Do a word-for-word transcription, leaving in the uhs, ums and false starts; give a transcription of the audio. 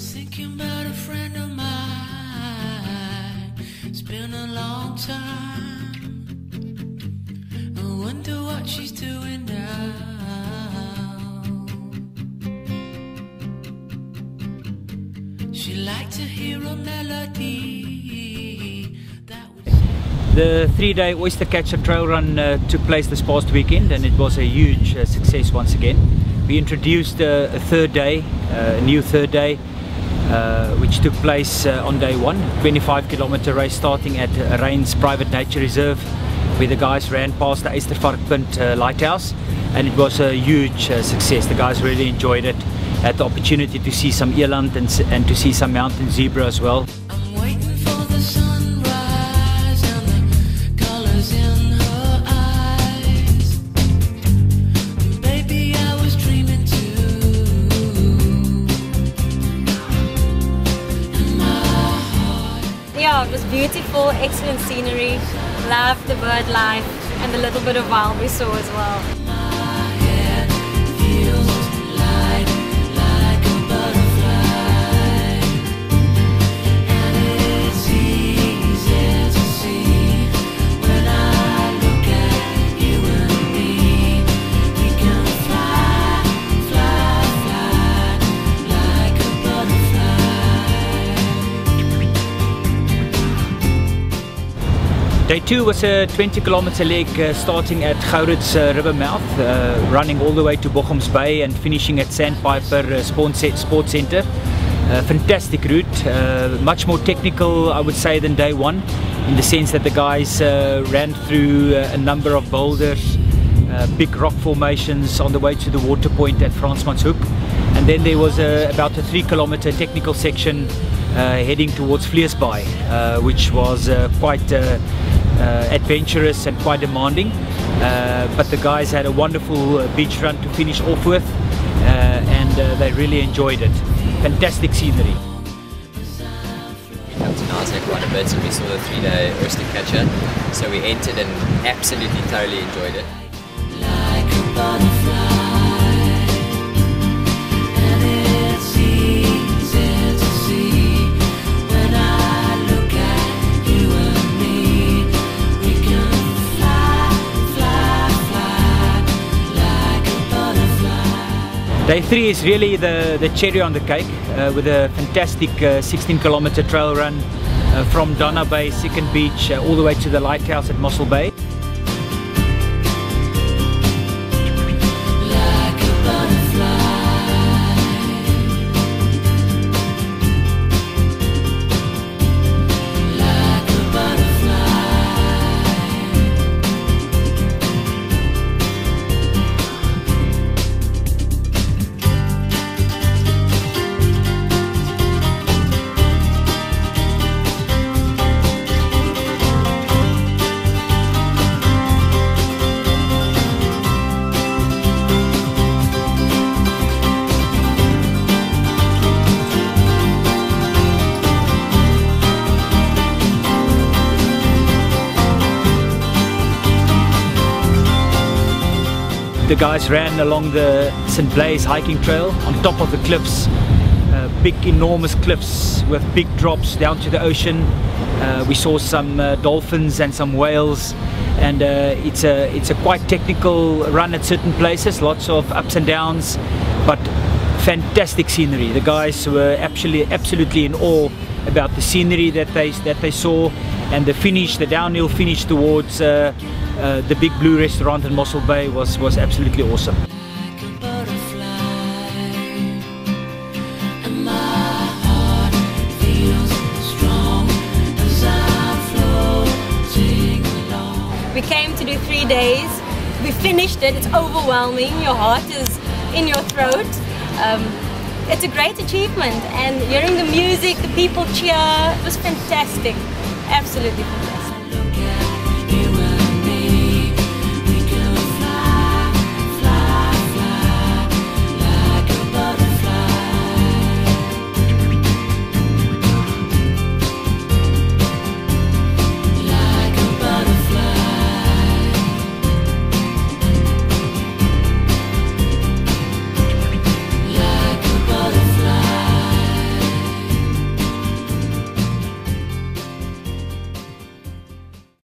was thinking about a friend of mine. It's been a long time. I wonder what she's doing now. She liked to hear a melody. That was The three-day oyster catcher trail run uh, took place this past weekend, and it was a huge uh, success once again. We introduced uh, a third day, uh, a new third day, uh, which took place uh, on day one, twenty-five kilometer race starting at uh, Reins Nature Reserve, where the guys ran past the Oyster uh, Lighthouse, and it was a huge uh, success. The guys really enjoyed it. Had the opportunity to see some eland and, and to see some mountain zebra as well. I'm waiting for the sunrise and the colors in her eyes. Baby, I was dreaming too. In my heart. Yeah, it was beautiful, excellent scenery. Loved the bird life and the little bit of wild we saw as well. My head feels light like a butterfly, and it's easy to see when I look at you and me. We can fly, fly, fly like a butterfly. Day two was a twenty kilometer leg uh, starting at Gourit's uh, river mouth, uh, running all the way to Mossel Bay and finishing at Sandpiper uh, Sport Center. Uh, fantastic route, uh, much more technical I would say than day one, in the sense that the guys uh, ran through uh, a number of boulders, uh, big rock formations on the way to the water point at Fransmanshoek, and then there was a, about a three kilometer technical section uh, heading towards Vleesbaai, uh, which was uh, quite uh, Uh, adventurous and quite demanding, uh, but the guys had a wonderful uh, beach run to finish off with, uh, and uh, they really enjoyed it. Fantastic scenery. We come to Nasdaq quite a bit, and we saw the three-day oyster catcher, so we entered and absolutely totally enjoyed it. Like a butterfly, and it's easy to see when I look at you and me. We can fly, fly, fly like a butterfly. Day three is really the, the cherry on the cake, uh, with a fantastic uh, sixteen kilometer trail run uh, from Donna Bay, Second Beach, uh, all the way to the lighthouse at Mossel Bay. Like a butterfly. Like a butterfly. The guys ran along the Saint Blaise hiking trail on top of the cliffs, uh, big enormous cliffs with big drops down to the ocean. Uh, we saw some uh, dolphins and some whales, and uh, it's a it's a quite technical run at certain places, lots of ups and downs, but fantastic scenery. The guys were absolutely absolutely in awe about the scenery that they that they saw, and the finish, the downhill finish towards uh, uh, the Big Blue restaurant in Mossel Bay was was absolutely awesome. Like a butterfly, and my heart feels strong as I'm floating along. We came to do three days. We finished it. It's overwhelming. Your heart is in your throat. Um, it's a great achievement, and hearing the music, the people cheer, it was fantastic. Absolutely fantastic.